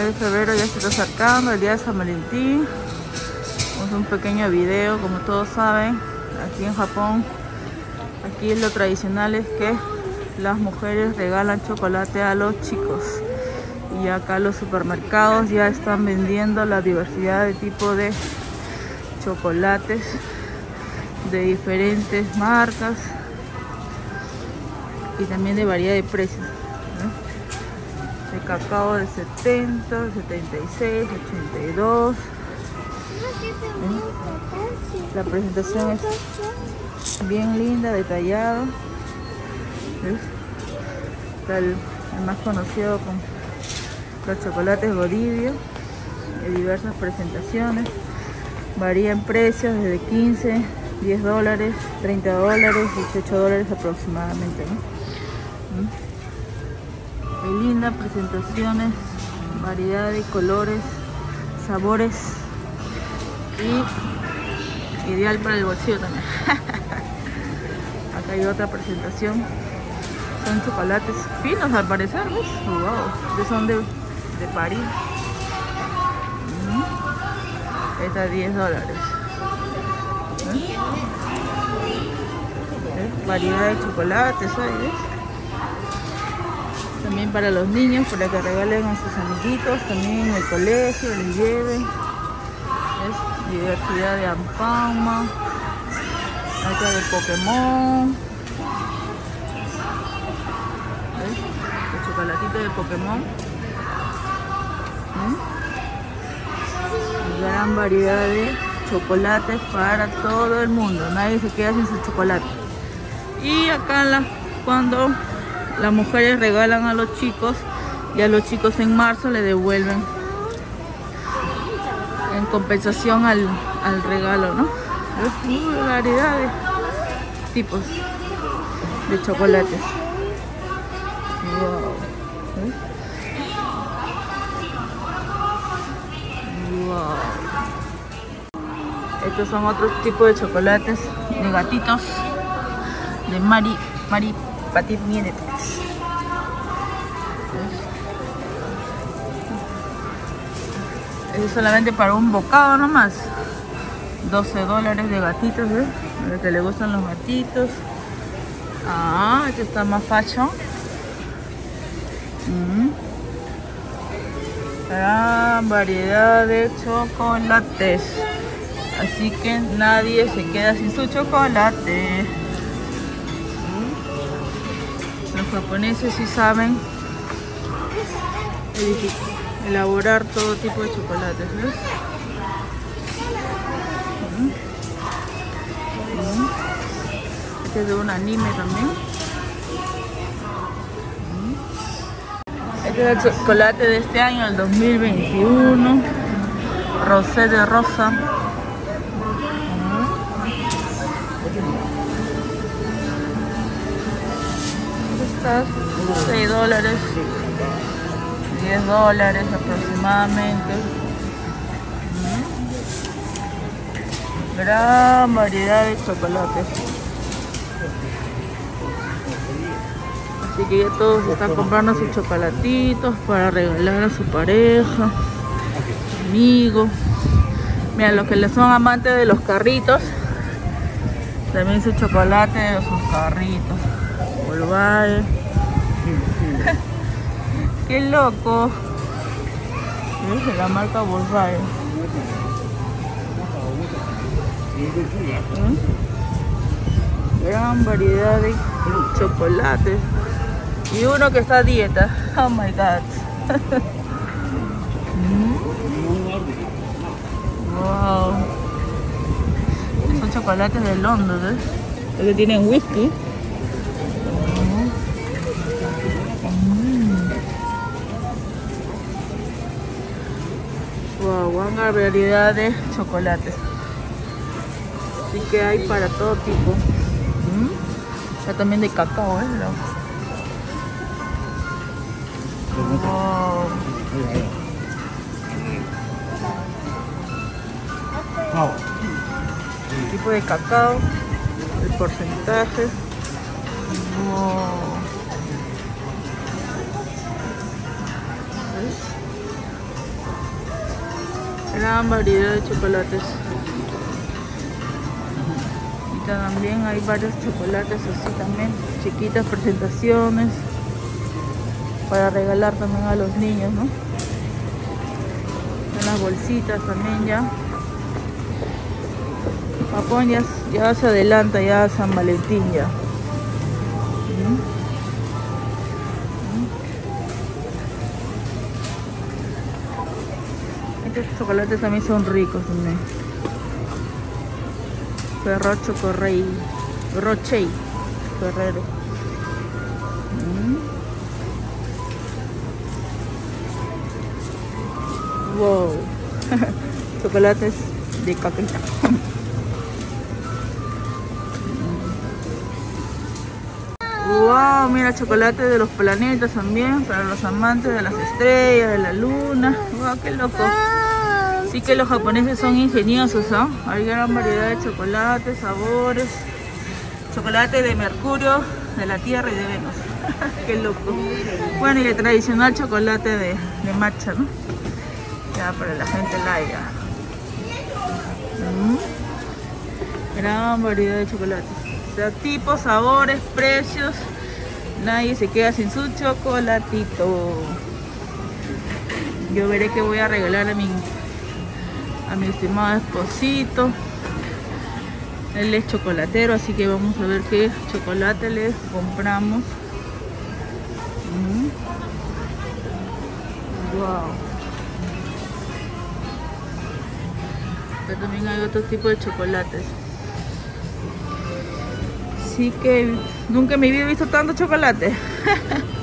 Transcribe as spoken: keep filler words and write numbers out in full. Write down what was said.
nueve de febrero ya se está acercando, el día de San Valentín. Vamos a un pequeño video, como todos saben, aquí en Japón. Aquí lo tradicional es que las mujeres regalan chocolate a los chicos. Y acá los supermercados ya están vendiendo la diversidad de tipo de chocolates de diferentes marcas y también de variedad de precios, ¿no? De cacao de setenta, setenta y seis, ochenta y dos. ¿Eh? La presentación es bien linda, detallada. ¿Ves? Está el, el más conocido con los chocolates Godiva, de diversas presentaciones. Varía en precios desde quince, diez dólares, treinta dólares, dieciocho dólares aproximadamente, ¿no? ¿Mm? Hay lindas presentaciones, variedad de colores, sabores y ideal para el bolsillo también. Acá hay otra presentación, son chocolates finos al parecer, ¿ves? Wow, que son de, de París. Esta a diez dólares. ¿Eh? ¿Eh? Variedad de chocolates, ¿sabes? También para los niños, para que regalen a sus amiguitos, también en el colegio, les lleven. ¿Es? Diversidad de Ampama. Acá de Pokémon. ¿Ves? El chocolatito de Pokémon. ¿Eh? Gran variedad de chocolates para todo el mundo, nadie se queda sin su chocolate. Y acá la, cuando las mujeres regalan a los chicos, y a los chicos en marzo le devuelven en compensación al, al regalo, ¿no? Es una variedad de tipos de chocolates. Wow. ¿Eh? Wow. Estos son otros tipos de chocolates de gatitos de Mari Mari Petit Minet. Es solamente para un bocado nomás. doce dólares de gatitos, ¿eh? A los que le gustan los gatitos. Ah, este está más fashion. Mm. Gran variedad de chocolates, así que nadie se queda sin su chocolate. Los japoneses sí saben elaborar todo tipo de chocolates, ¿ves? Este es de un anime también. Este es el chocolate de este año, el dos mil veintiuno. Rosé de rosa. Estas seis dólares, diez dólares aproximadamente. Gran variedad de chocolates. Así que ya todos están comprando sus chocolatitos para regalar a su pareja, amigos. Mira, los que les son amantes de los carritos, también su chocolate de sus carritos. Volkswagen. ¡Qué loco! Es de la marca Volkswagen. ¿Mm? Gran variedad de chocolates. Y uno que está a dieta. Oh my god. Wow. Son chocolates de Londres, ¿eh? Es que tienen whisky. Wow, una variedad de chocolates. Así que hay para todo tipo. ¿Mm? Hay también de cacao, ¿eh? Wow. El tipo de cacao, el porcentaje. Wow. ¿Ves? Gran variedad de chocolates. Y también hay varios chocolates así también, chiquitas presentaciones para regalar también a los niños, ¿no? En las bolsitas también ya. Japón ya, ya se adelanta ya a San Valentín ya. Estos chocolates también son ricos también. Ferrero Chocorrey, Rocher, Ferrero. Mm. Wow. Chocolates de caquita. Wow, mira, chocolate de los planetas también, para los amantes de las estrellas, de la luna. Wow, qué loco. Sí que los japoneses son ingeniosos, ¿no? Hay gran variedad de chocolates, sabores. Chocolate de Mercurio, de la Tierra y de Venus. Qué loco. Bueno, y el tradicional chocolate de, de matcha, ¿no? Ya para la gente laica. Mm. Gran variedad de chocolates. O sea, tipos, sabores, precios. Nadie se queda sin su chocolatito. Yo veré qué voy a regalar a mi, a mi estimado esposito. Él es chocolatero, así que vamos a ver qué chocolate le compramos. Mm. Wow. Pero también hay otro tipo de chocolates. Así que nunca en mi vida he visto tanto chocolate.